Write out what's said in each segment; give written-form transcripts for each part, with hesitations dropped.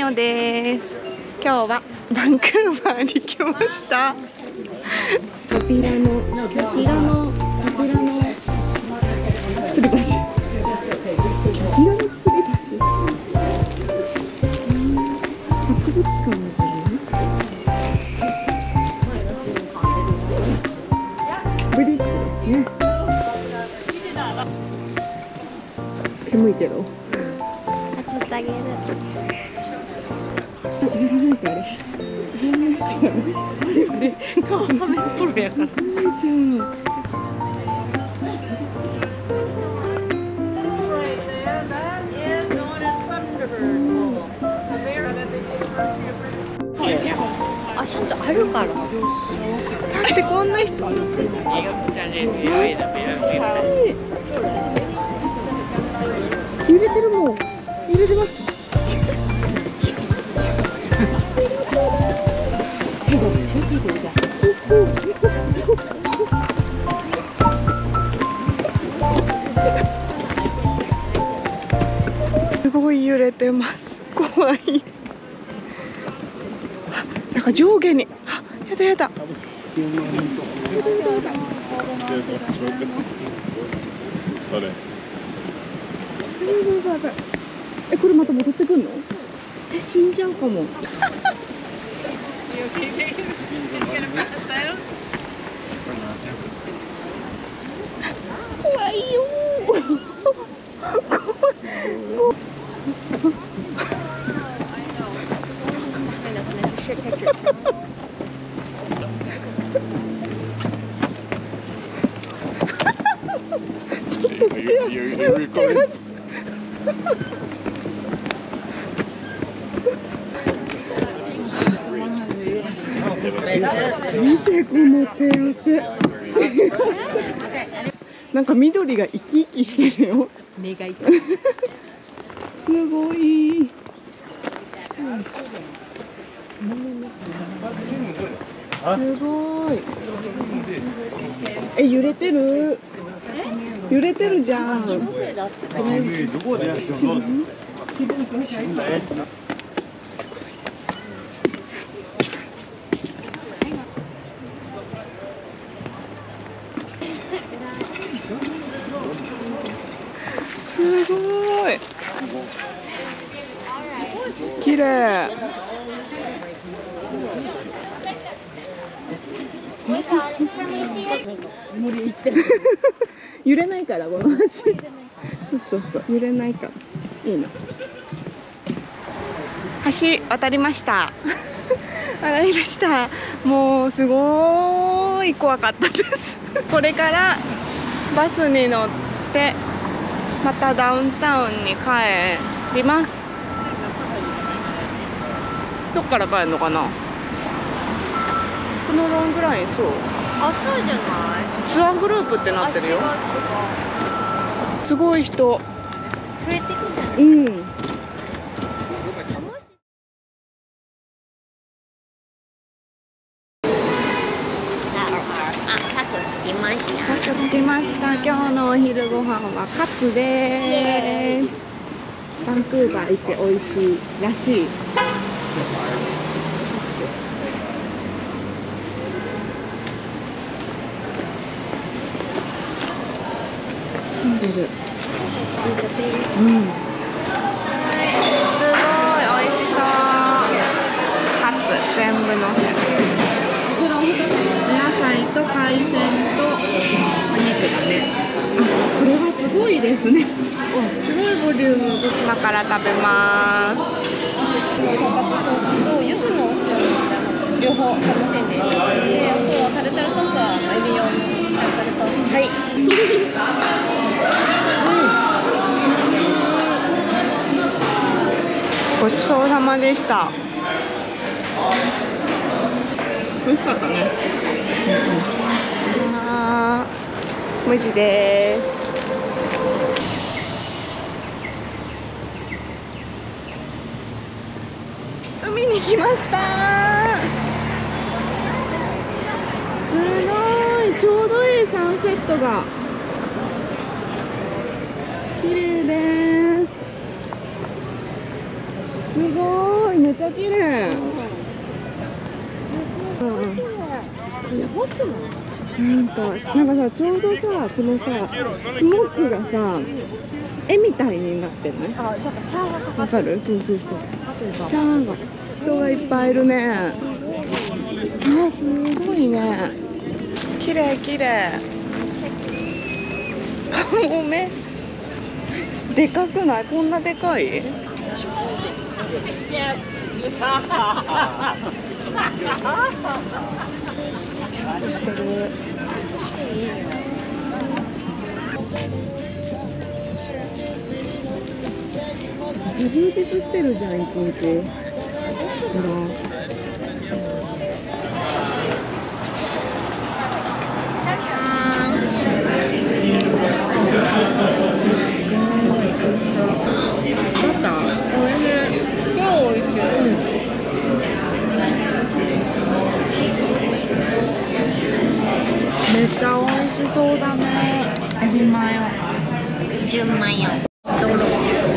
オです。今日はバンクーバーに来ました。扉の吊り橋。博物館みたいな。ブリッジですね。煙いけど。 ちょっとあげる。 やらないとあれ。 顔はめっぽろやから。 すごいじゃん。 あ、ちゃんとあるから。 だってこんな人。マスク揺れてるもん。揺れてます。すごい揺れてます。怖い。なんか上下に。あ、やだやだ。やだやだやだ。やばい。え、これまた戻ってくんの？え、死んじゃうかも。怖いよちょっと捨てよ見てこの手汗なんか緑が生き生きしてるよ。 目が痛い。 すごい。すごい。え、揺れてる。揺れてるじゃん。すごい。綺麗。 森生きてる。 揺れないからこの橋。そう揺れないからいいの。橋渡りました。渡りました。もうすごい怖かったです。これからバスに乗ってまたダウンタウンに帰ります。どっから帰るのかな。このロングライン。そう。 あ、そうじゃない。 ツアーグループってなってるよ。すごい人。 増えてくんじゃない。 うん。さくつきました。今日のお昼ご飯はカツです。バンクーバー一美味しいらしい。混んでる。うん。すごい美味しそう。カツ全部のせ。お野菜と海鮮とお肉だね。あ、これはすごいですね。すごいボリューム。今から食べます。 柚子のお塩両方楽しんでいただいて、あとはタルタルソースはエビ用のタルタルソース。 はい。ごちそうさまでした。美味しかったね。無事です。海に来ました。すごい、ちょうどいいサンセットが綺麗です。すごい、 めっちゃ綺麗。うんうん。 やばくない？ なんかさ、ちょうどさ、このさ、スモークがさ、絵みたいになってない？ あ、なんかシャワーがかかわかる？そうそうそう。シャーが、人がいっぱいいるね。あ、すごいね。綺麗綺麗。カモメ。でかくない？こんなでかい？キャンプしてる。 していいよ。 めっちゃ充実してるじゃん、一日。ほら。めっちゃ美味しそうだね。エビマヨ。 純マヨ。 どろ。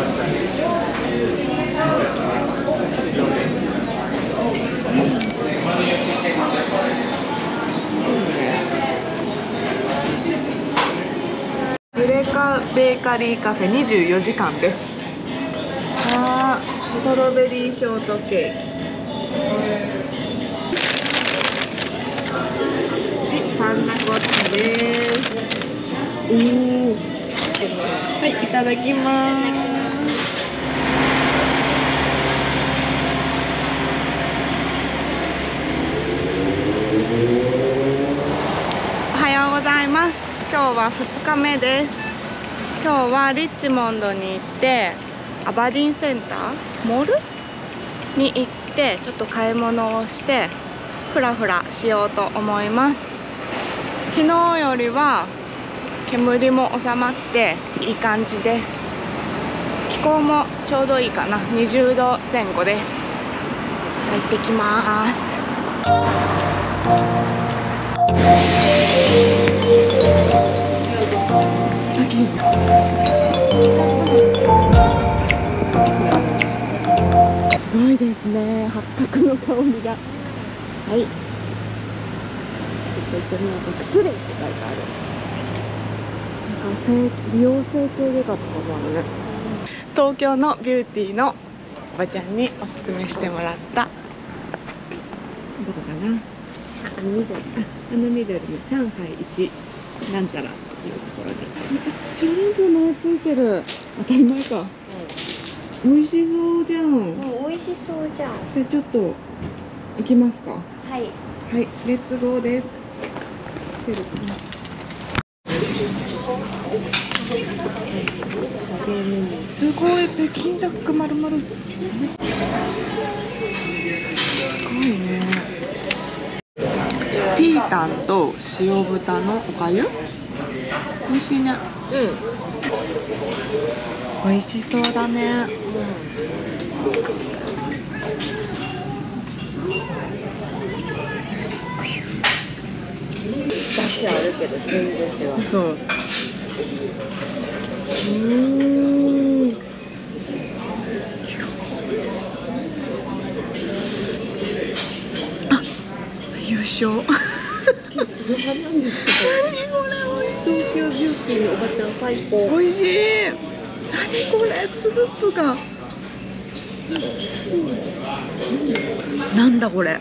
ブレカベーカリーカフェ24時間です。あー、ストロベリーショートケーキ。パンナコッタです。はい、いただきます。おはようございます。今日は2日目です。今日はリッチモンドに行って、アバディンセンターモールに行ってちょっと買い物をしてフラフラしようと思います。昨日よりは煙も収まっていい感じです。気候もちょうどいいかな。20度前後です。入ってきます。すごいですね。八角の香りが。はい。ちょっと行ってみようか。薬って書いてある。美容整形外科とかもあるね。東京のビューティーのおばちゃんにおすすめしてもらった。どこかな。あの緑の上海一なんちゃらっていうところに。小籠包のやついてる。当たり前か。美味しそうじゃん。 美味しそうじゃん。 じゃあちょっと行きますか。 はい。 はい、レッツゴーです。出るかな。すごい、北京ダック丸々。すごいね。ピータンと塩豚のおかゆ。美味しいね。美味しそうだね。 出汁あるけど全然違う。 そう。あ、優勝。何これ、 東京ビューティーのおばちゃん最高。 美味しい。何これ、スープが。なんだこれ。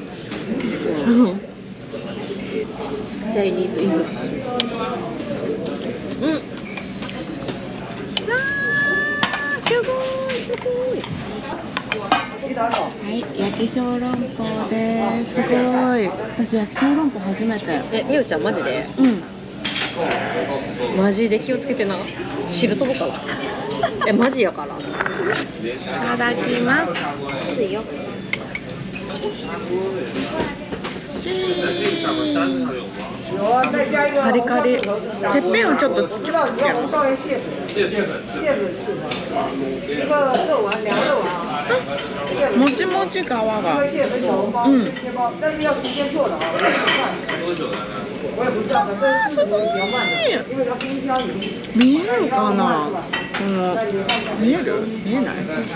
チャイニーズイングリッシュ。 すごいすごい。はい、焼き小籠包です。すごい。私焼き小籠包初めて。 みおちゃんマジで？マジで気をつけてな。汁飛ぶから。マジやから。いただきます。 熱いよ。 カリカリ。てっぺんをちょっとちょっとやる。もちもち皮が。うん。すごい。見えるかな。見える？見えない？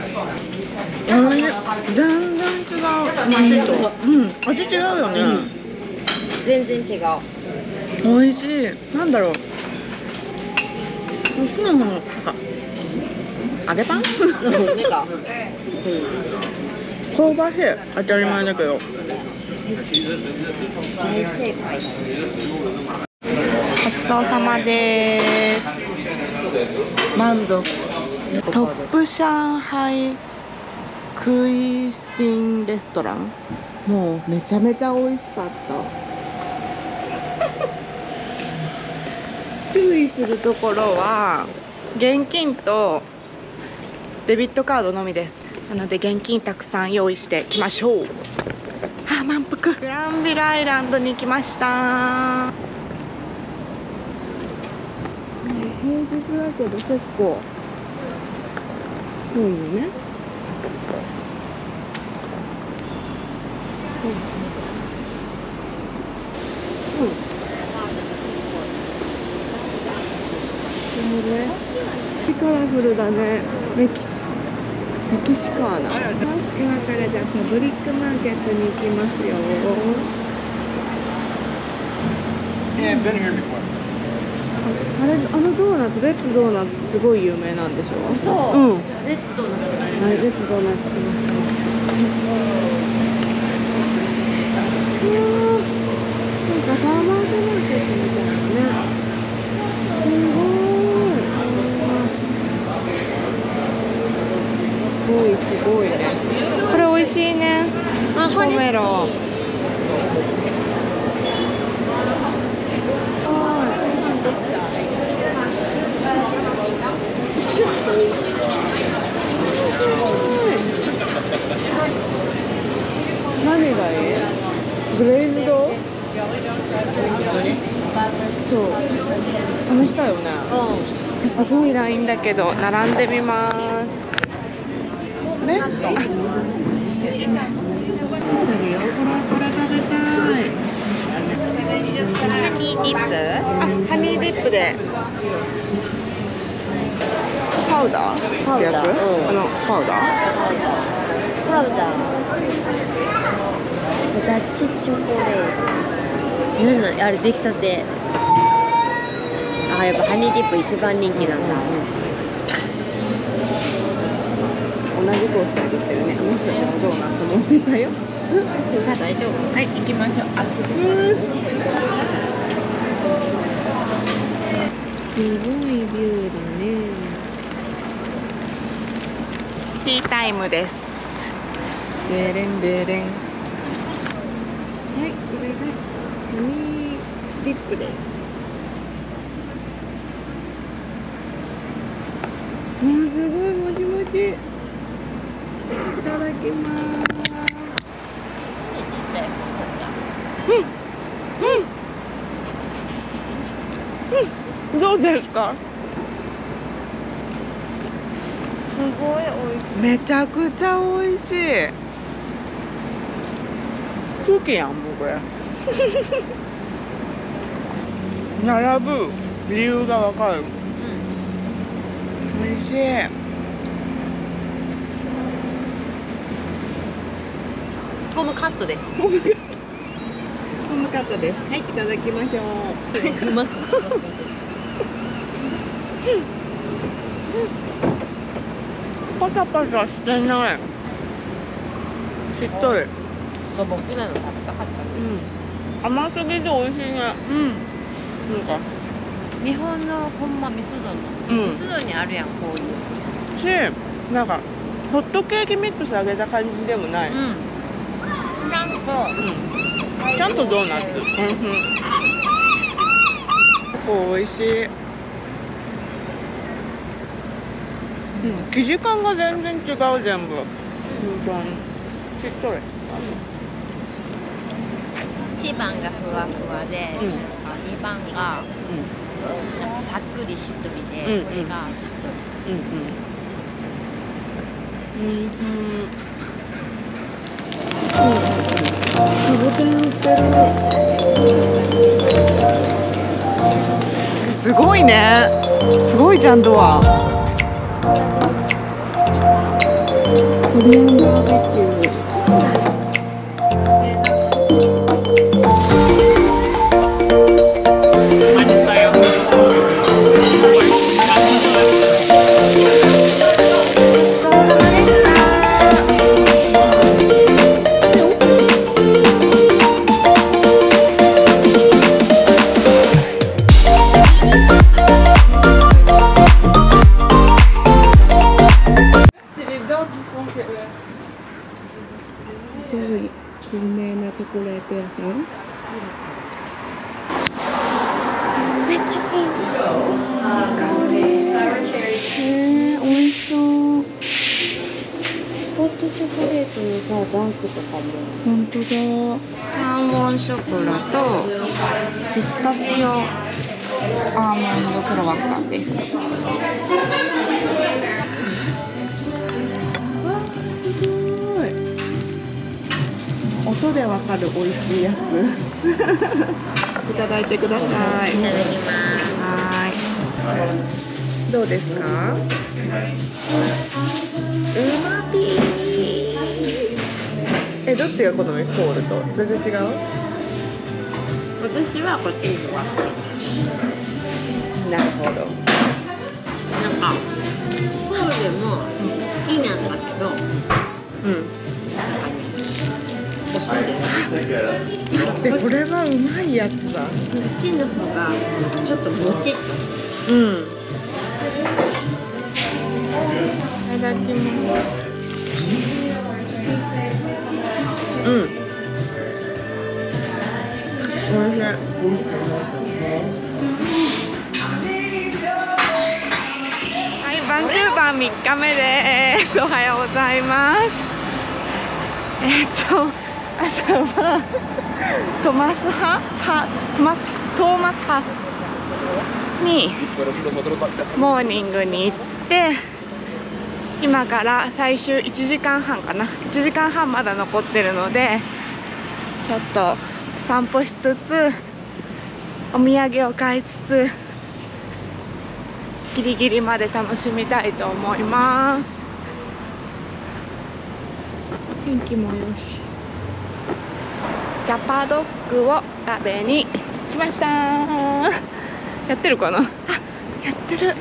全然違う。味と。うん。味違うよね。 全然違う。 美味しい。なんだろう。こっちの方なんか揚げパン？ なんか、 香ばしい。当たり前だけど。 大正解。 ごちそうさまです。満足。トップ上海クイシンレストラン。もうめちゃめちゃ美味しかった。注意するところは現金とデビットカードのみです。なので現金たくさん用意してきましょう。あ、満腹。グランビルアイランドに来ました。平日だけど結構多いのね。カラフルだね。メキシカーナ。今からじゃあパブリックマーケットに行きますよ。あれ、あのドーナツ、レッツドーナツすごい有名なんでしょ。 そう。 うん。 レッツドーナツ。 はい、レッツドーナツしましょう。なんかファーマーズマーケットみたいなね。すごい。すごいね。これ美味しいね。ポメロ。何がいい？グレーズド？ちょっと試したよね。すごいラインだけど並んでみます。ね？あ、こっちですね。これ食べたい。 ハニーディップ？ あ、ハニーディップで。パウダーってやつ？パウダー？ ダッチチョコレート。なんだあれ出来たて。あ、やっぱハニーディップ一番人気なんだ。 同じコースを見てるね。あの人たちもドーナツ持ってたよ。 大丈夫？ はい、行きましょう。すごいビューだね。ティータイムです。デレンデレン。はい、これがハニーディップです。わあ、すごいもちもち。いただきます。 ちっちゃい。 どうですか？ すごい美味しい。 めちゃくちゃ美味しい。クッキーやん、もうこれ。並ぶ理由がわかる。美味しい。 ホームカットです。 ホームカットです。はい、いただきましょう。 うまく。 パサパサしてない。しっとり。 素朴なの食べたかった。 甘すぎて美味しいね。なんか日本のほんまミスドの、ミスドにあるやん、こういうやつ。 し、なんかホットケーキミックス揚げた感じでもない。ちゃんとドーナツ。美味しい。生地感が全然違う、全部。本当にしっとり。 一番がふわふわで、 2番がなんかさっくりしっとりで、これがしっとり。 サボテン売ってる。すごいね。すごいじゃん、ドア。コリアンバーベキュー。すごい有名なチョコレート屋さん。めっちゃいい香り。美味しそう。 ホットチョコレートのさ、ダンクとかも。 本当だ。ターモンショコラとピスタチオアーモンドクロワッサンです。すごい。音でわかる美味しいやつ。いただいてください。 いただきます。 はい。どうですか？うまぴー。どっちが好み？コールと全然違う？ 私はこっちのが好きです。 なるほど。 なんかコールも好きなんだけど、おしゃれ。 でこれはうまいやつだ。 こっちの方がちょっともちっとしてる。 いただきます。おいしい。はい、バンクーバー3日目です。おはようございます。朝はトーマスハウスにモーニングに行って、今から最終1時間半かな、1時間半まだ残ってるので、ちょっと散歩しつつお土産を買いつつギリギリまで楽しみたいと思います。天気もよし。ジャパドッグを食べに来ました。やってるかな？あ、やってる。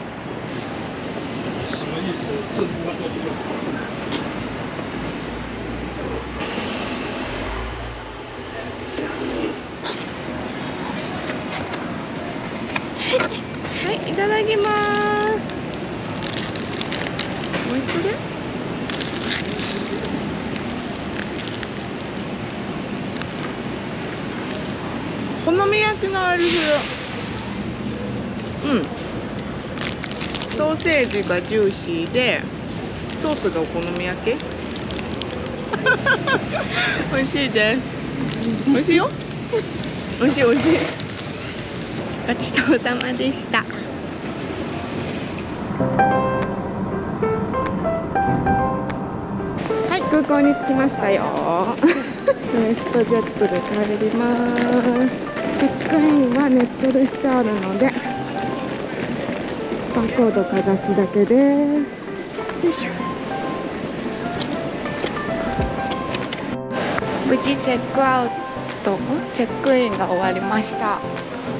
はい、いただきます。美味しそうで。お好み焼きの味する。ソーセージがジューシーで、ソースがお好み焼き。美味しいです。美味しいよ。美味しい美味しい。ごちそうさまでした。はい、空港に着きましたよ。ウエストジェットで帰ります。チェックインはネットでしてあるので、バーコードかざすだけです。よいしょ。無事チェックアウト、チェックインが終わりました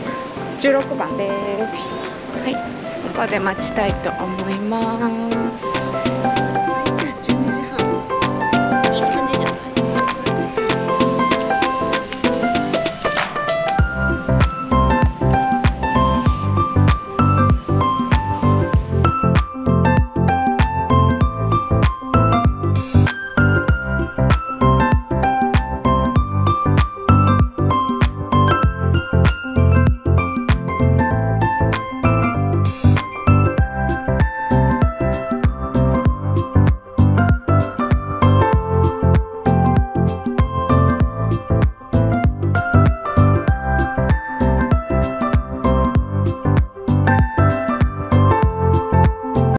。16番です。はい、ここで待ちたいと思います。